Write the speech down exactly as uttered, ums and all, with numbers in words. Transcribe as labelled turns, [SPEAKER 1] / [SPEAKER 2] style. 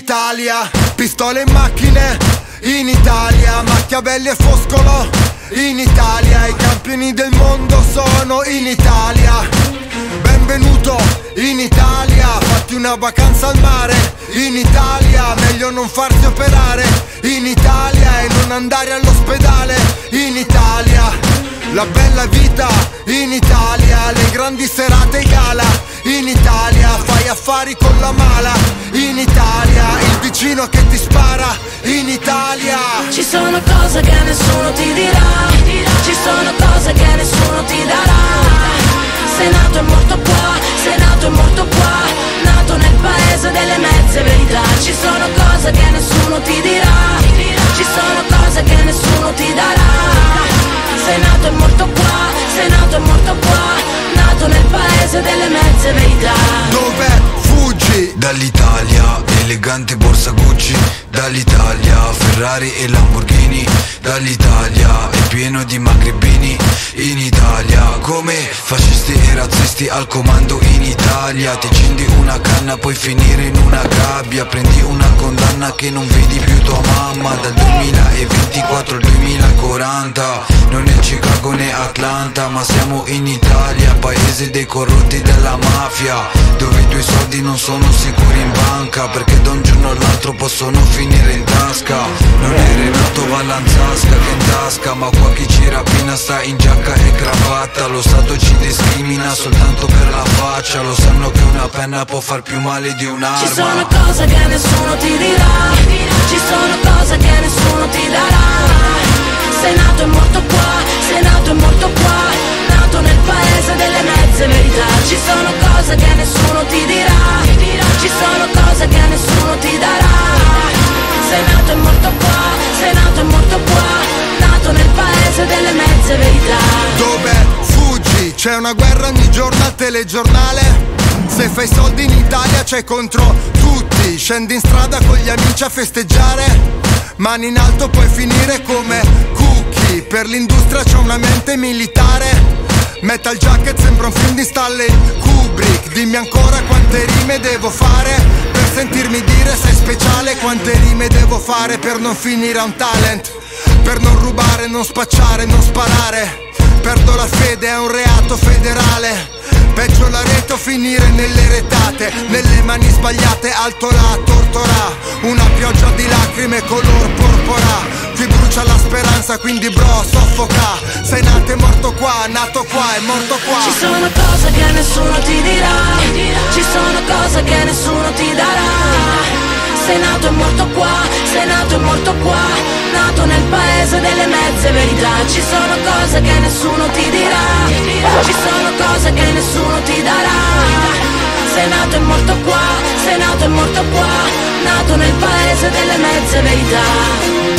[SPEAKER 1] Italia. Pistole in macchine, in Italia. Machiavelli e Foscolo, in Italia. I campioni del mondo sono in Italia. Benvenuto in Italia. Fatti una vacanza al mare, in Italia. Meglio non farsi operare, in Italia. E non andare all'ospedale, in Italia. La bella vita, in Italia. Le grandi serate e gala, in Italia. Fai affari con la mala, in Italia. Il vicino che ti spara, in Italia.
[SPEAKER 2] Ci sono cose che nessuno ti dirà, ci sono cose che nessuno ti darà. Sei nato e morto qua, sei nato e morto qua, nato nel paese delle mezze verità. Ci sono cose che nessuno ti dirà, ci sono cose che nessuno ti darà. Sei nato e morto qua, sei nato e morto qua, nato nel paese delle mezze verità.
[SPEAKER 1] Dove fuggi?
[SPEAKER 3] Dall'Italia, elegante borsa Gucci. Dall'Italia, Ferrari e Lamborghini. Dall'Italia, è pieno di magrebini. In Italia, come fascisti e razzisti al comando in Italia. Ti accendi una canna, puoi finire in una gabbia. Prendi una condanna che non vedi più tua mamma. Dal duemilaventiquattro al duemilaquaranta. Non è Chicago né Atlanta, ma siamo in Italia, paese dei corrotti della mafia, dove i tuoi soldi non sono sicuri in banca, perché da un giorno all'altro possono finire in tasca. Non è Renato Vallanzasca che in tasca, ma qua chi ci rapina sta in giacca e cravatta. Lo Stato ci discrimina soltanto per la faccia. Lo sanno che una penna può far più male di un'arma.
[SPEAKER 2] Ci sono cose che nessuno ti dirà, ci sono cose che nessuno ti darà. Sei nato e morto qua, sei nato e morto qua, nato nel paese delle mezze verità. Ci sono cose che nessuno ti dirà, ci sono cose che nessuno ti darà. Sei nato e morto qua, sei nato e morto qua, nato nel paese delle mezze verità.
[SPEAKER 1] Dove fuggi? C'è una guerra ogni giorno al telegiornale. Se fai soldi in Italia c'è contro tutti. Scendi in strada con gli amici a festeggiare, mani in alto puoi finire come cookie. Per l'industria c'è una mente militare. Metal Jacket sembra un film di Stanley Kubrick. Dimmi ancora quante rime devo fare per sentirmi dire sei speciale. Quante rime devo fare per non finire a un talent, per non rubare, non spacciare, non sparare. Perdo la fede, è un reato federale. Peggio la rete o finire nelle retate, nelle mani sbagliate, alto la tortora. Una pioggia di lacrime color porpora. Qui brucia la speranza, quindi bro soffoca. Sei nato e morto qua, nato qua e morto qua.
[SPEAKER 2] Ci sono cose che nessuno ti dirà, ci sono cose che nessuno ti darà. Sei nato e morto qua, sei nato e morto qua, nato nel paese delle mezze verità. Ci sono cose che nessuno ti dirà, ci sono cose che nessuno ti darà. Sei nato e morto qua, sei nato e morto qua, nato nel paese delle mezze verità.